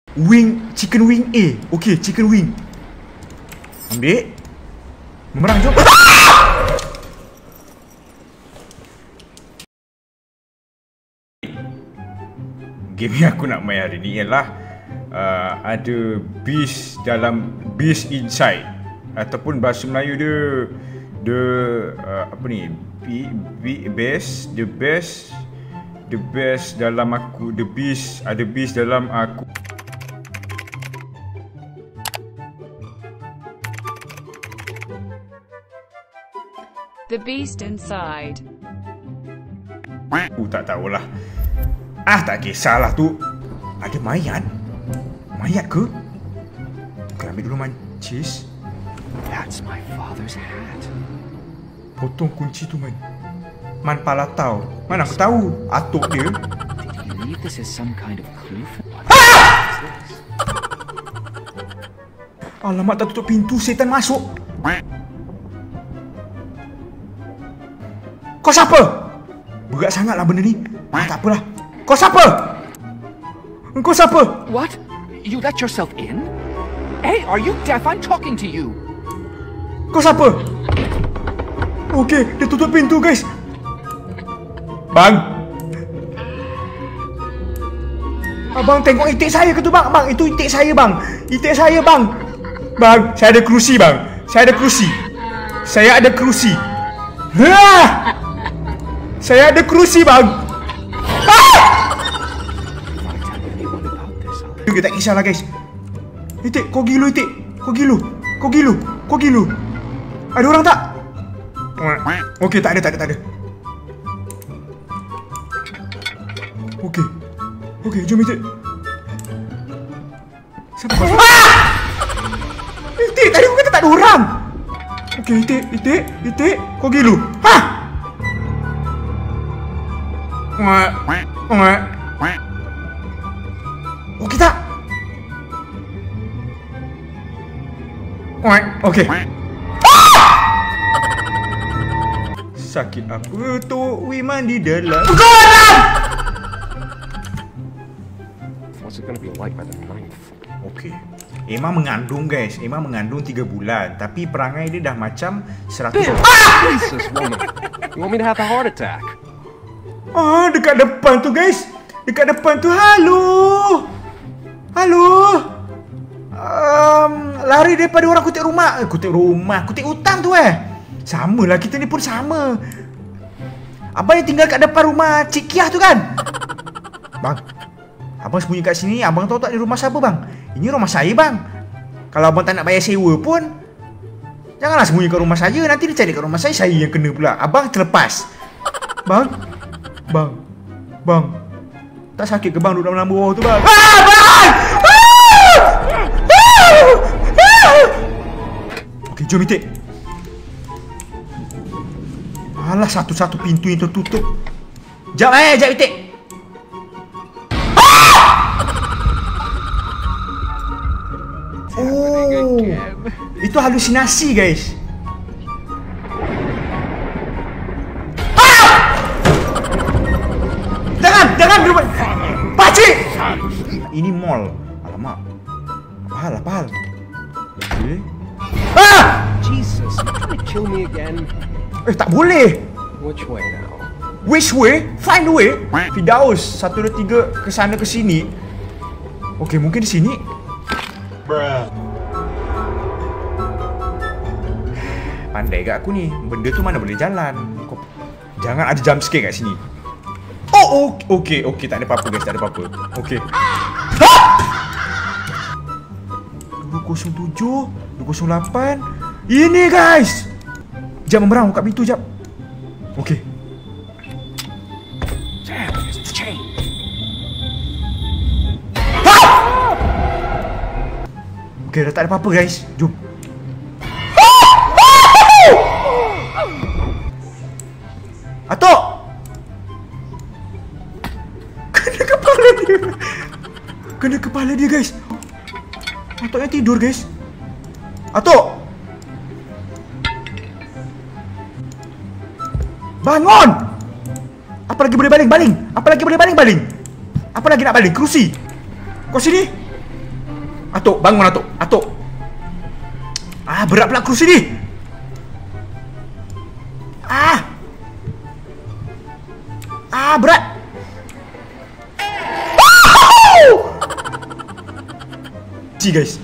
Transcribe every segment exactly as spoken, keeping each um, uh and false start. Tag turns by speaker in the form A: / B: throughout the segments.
A: Wing, chicken wing A. Okay, chicken wing. Ambil. Memerang, jom. Game yang aku nak main hari ni ialah uh, ada beast dalam beast inside, ataupun bahasa Melayu dia the uh, apa ni, be, be, best the best the best dalam aku, the beast, ada beast dalam aku.
B: The beast inside.
A: Uh, tak tahulah. Ah, tak kisahlah tu. Ada mayat? Mayat ke? Okay, ambil dulu mancis.
C: That's my father's hat.
A: Potong kunci tu, Man. Man pala tau. Mana aku tahu. Atuk dia.
C: Did he leave this as some kind of clue for what?
A: Alamak, tak tutup pintu. Setan masuk. Kau siapa? Berat sangatlah benda ni. Ah, tak apalah. Kau siapa? Kau siapa?
C: What? You let yourself in? Hey, are you deaf? I'm talking to you.
A: Kau siapa? Okey, dia tutup pintu, guys. Bang. Abang tengok itik saya ke tu, bang? Bang, itu itik saya, bang. Itik saya, bang. Bang, saya ada kerusi, bang. Saya ada kerusi. Saya ada kerusi. Hah! Saya ada kerusi, bang. Ah! Juga tak kisahlah, guys. Itik, kau gilu, Itik. Kau gilu. Kau gilu. Kau gilu. Ada orang tak? Okey, tak ada, tak ada, tak ada. Okey. Okey, jom, Itik. Siapa masuk? Ah! Itik, tadi aku kata tak ada orang. Okey, Itik, Itik, Itik. Kau gilu. Hah? Ngak. Ngak. Okey tak? Ngak. Okey. Sakit apa tu? Wiman di dalam. Gorang!
C: What's it gonna be like by the ninth?
A: Okey. Emma mengandung, guys. Emma mengandung tiga bulan. Tapi perangai dia dah macam seratus.
C: Jesus, woman. You want me to have a heart attack?
A: Ah, dekat depan tu, guys. Dekat depan tu. Halo. Halo. Um, lari daripada orang kutip rumah. Eh, kutip rumah. Kutip hutan tu eh. Sama lah. Kita ni pun sama. Abang yang tinggal kat depan rumah Cik Kiah tu kan? Bang. Abang sembunyi kat sini. Abang tahu tak ni rumah siapa, bang? Ini rumah saya, bang. Kalau abang tak nak bayar sewa pun, janganlah sembunyi kat rumah saya. Nanti dia cari kat rumah saya. Saya yang kena pula. Abang terlepas. Bang. Bang. Bang. Tak sakit ke bang duduk dalam bawah tu, bang? Ah, bang! Okey, jom, Itik. Alah, satu-satu pintu yang tertutup. Jap eh, jap, Itik. Oh, itu halusinasi, guys. Jangan berubah. Pakcik! Ini mall. Alamak. Apa hal, apa hal? Okay. Ah!
C: Jesus, you trying to kill me again?
A: Eh, tak boleh.
C: Which way now?
A: Which way? Find a way. Fidaus, satu, dua, tiga, ke sana, ke sini. Okey, mungkin di sini. Bruh. Pandai gak aku ni. Benda tu mana boleh jalan. Jangan ada jump scare kat sini. Oh, okey, okey, okey, tak ada apa-apa, guys, tak ada apa-apa. Okey. Ha! dua kosong tujuh, dua kosong lapan. Ini, guys. Jap, memerang, buka pintu, jap. Okey.
C: Damn, it's the chain.
A: Ha! Okey, dah tak ada apa-apa, guys. Jom. Atok! Kena kepala dia. Kena kepala dia, guys. Atoknya tidur, guys. Atok! Bangun! Apa lagi boleh baling? Baling! Apa lagi boleh baling? Baling! Apa lagi nak baling? Kerusi! Kau sini! Atuk, bangun Atuk. Atuk. Ah, berat pula kerusi ni. Ah. Ah, berat. Kunci guys.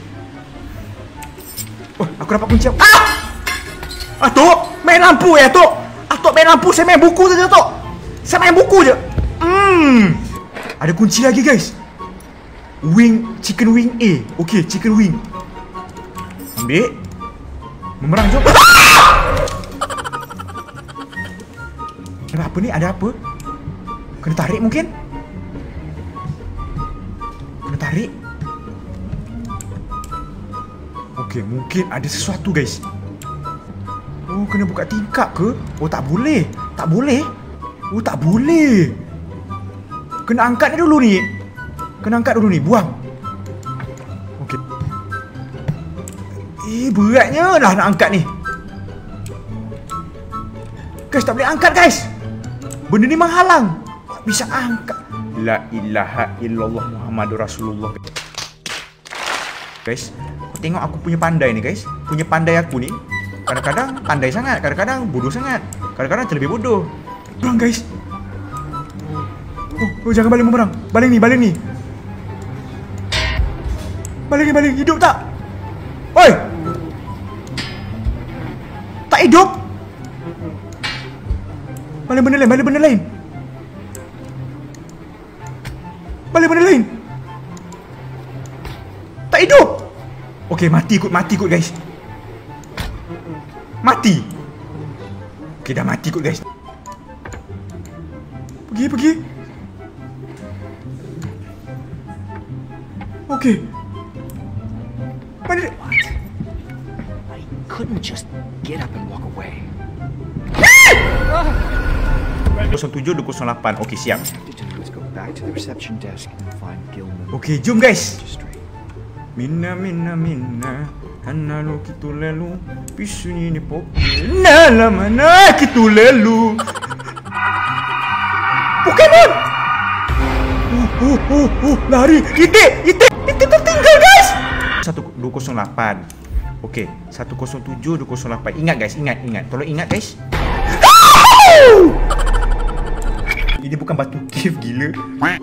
A: Oh, aku dapat kunci. Ah! Atuk, main lampu ya, Atuk. Atuk main lampu, saya main buku saja, Atuk. Saya main buku je. Hmm. Ada kunci lagi guys. Wing, chicken wing A. Okey, chicken wing. Ambil. Memerang jom. Ada apa ni? Ada apa? Kena tarik mungkin? Kena tarik. Okey, mungkin ada sesuatu guys. Oh, kena buka tingkap ke? Oh, tak boleh. Tak boleh. Oh, tak boleh. Kena angkat dulu ni. Kena angkat dulu ni. Buang. Okey. Eh, beratnya lah nak angkat ni. Guys, tak boleh angkat guys. Benda ni menghalang. Tak bisa angkat. La ilaha illallah Muhammadur Rasulullah. Guys, tengok aku punya pandai ni guys. Punya pandai aku ni. Kadang-kadang pandai sangat, kadang-kadang bodoh sangat. Kadang-kadang terlebih bodoh. Buang guys. Oh, oh, jangan baling bumerang. Baling ni, baling ni. Baling ni, baling. Hidup tak? Oi! Tak hidup? Baling benda lain, baling benda lain. Baling benda lain. Tak hidup. Okey, mati kot, mati kot guys. Mati. Okey, dah mati kot guys. Pergi, pergi. Okey. Mana dia?
C: I couldn't just get up and walk away.
A: kosong tujuh dua kosong lapan. Okey, siap.
C: Let's go back to the reception desk and find Gilman.
A: Okey, jom guys. Minna minna minna Hana lo kitu lelu Pisunyi ni pop Nala mana kitu lelu Pokemon. Uh, uh, uh, uh, lari. Itik, itik, itik tertinggal guys. satu dua kosong lapan. Okey, satu kosong tujuh dua kosong lapan. Ingat guys, ingat, ingat. Tolong ingat guys. Ini bukan batu cave gila.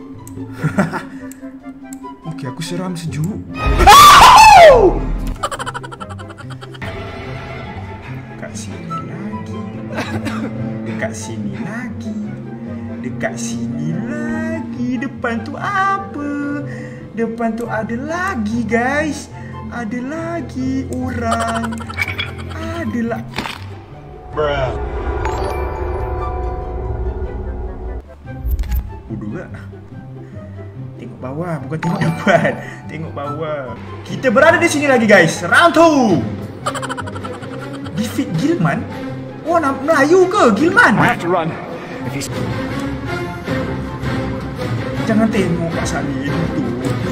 A: Okey, aku seram sejuk. Dekat sini lagi. Dekat sini lagi. Dekat sini lagi. Depan tu apa? Depan tu ada lagi guys. Ada lagi orang. Ada lah. Bruh. Bodoh tak? Tengok bawah, bukan tengok depan. Tengok bawah. Kita berada di sini lagi guys. Round two. Defeat Gilman? Oh, nak Melayu ke Gilman?
C: I have to run. If he's...
A: Jangan tengok Pak Salim tu.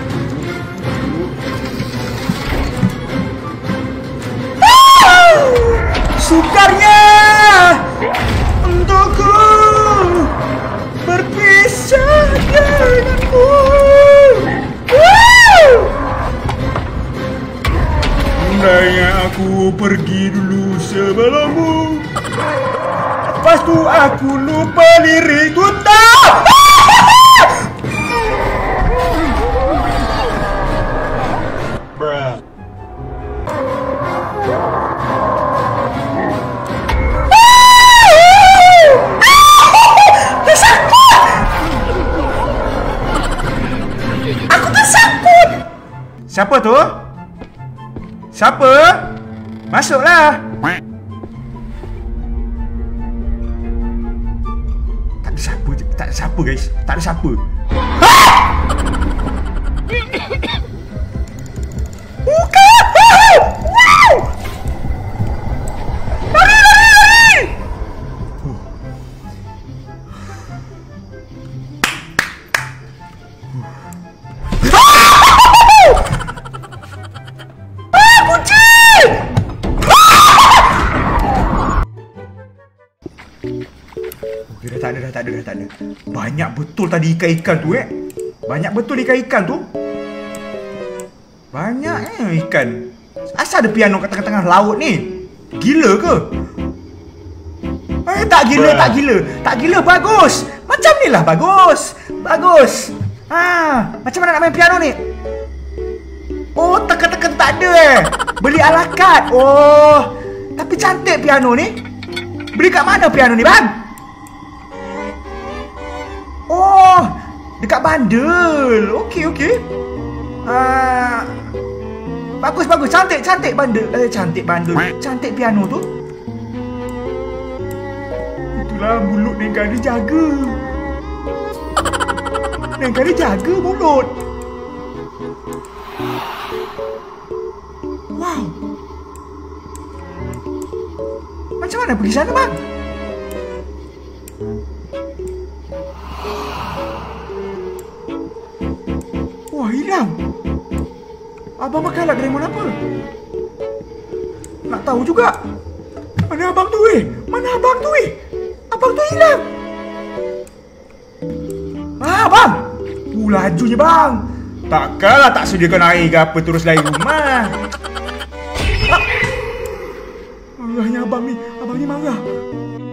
A: Sukarnya untukku berpisah denganmu. Hendaknya aku pergi dulu sebelummu. Lepas tu aku lupa lirik tu tak. Bruh. Aku tersangkut. Siapa tu? Siapa? Masuklah. Tak ada siapa, tak ada siapa guys. Tak ada siapa. Bukan! Wow! Lari, lari, lari! Ah, kunci! Okey, dah tak ada, dah tak ada, dah tak ada. Banyak betul tadi ikan-ikan tu eh. Banyak betul ikan-ikan tu. Banyak eh ikan. Asal ada piano kat tengah-tengah laut ni. Gila ke? Eh tak gila, tak gila. Tak gila, bagus. Macam ni lah bagus. Bagus. Ha, macam mana nak main piano ni? Oh, tekan-tekan tak ada eh. Beli ala kad. Oh, tapi cantik piano ni. Beli kat mana piano ni, bang? Oh, dekat bandel. Okey, okey. Ah, bagus, bagus. Cantik, cantik bandel. Eh, cantik bandel. Cantik piano tu. Itulah mulut Nengka dia jaga. Nengka dia jaga mulut. Wow. Macam mana pergi sana, bang? Wah, hilang. Abang pakai alat Doraemon apa? Nak tahu juga. Mana abang tu eh? Mana abang tu eh? Abang tu hilang. Ah, bang. Uh, lajunya bang. Takkanlah tak sediakan air ke apa terus dari rumah. Ah. Marahnya abang ni. Abang ni marah.